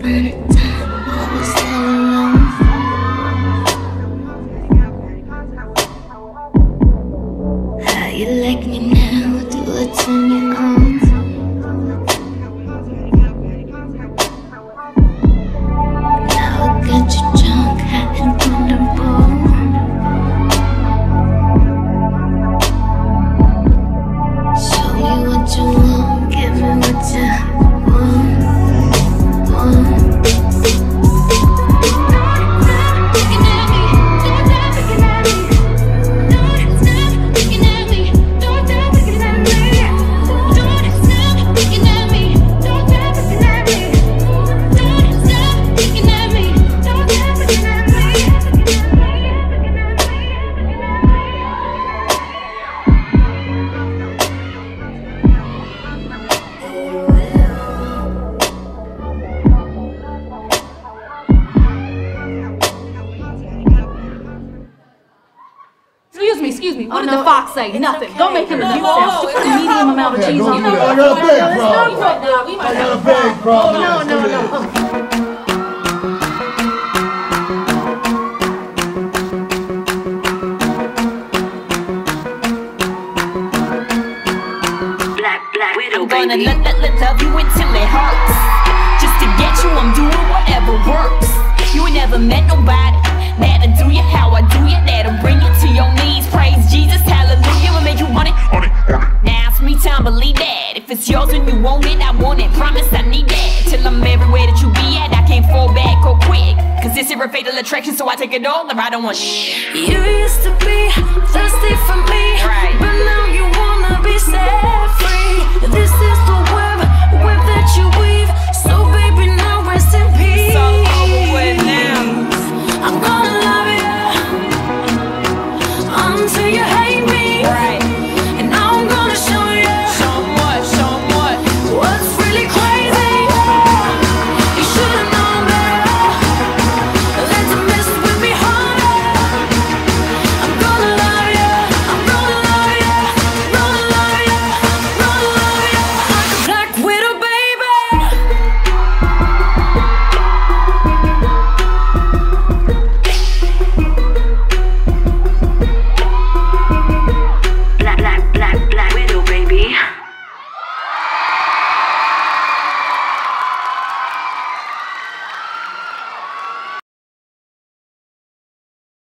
Excuse me, what did the fox say? Nothing. Don't make him a nuisance. You put a medium amount of cheese on it. I got a big problem. I got a big problem. No. I'm gonna love you until it hurts. Just to get you, I'm doing whatever works. You ain't never met nobody that'll do you how I do you, that'll bring you to your knees. Praise Jesus, hallelujah, will make you want it. Now it's me time, believe that. If it's yours and you want it, I want it. Promise I need that. Till I'm everywhere that you be at, I can't fall back or quick. Cause this is a fatal attraction, so I take it all or I don't want shit. You used to be thirsty for me.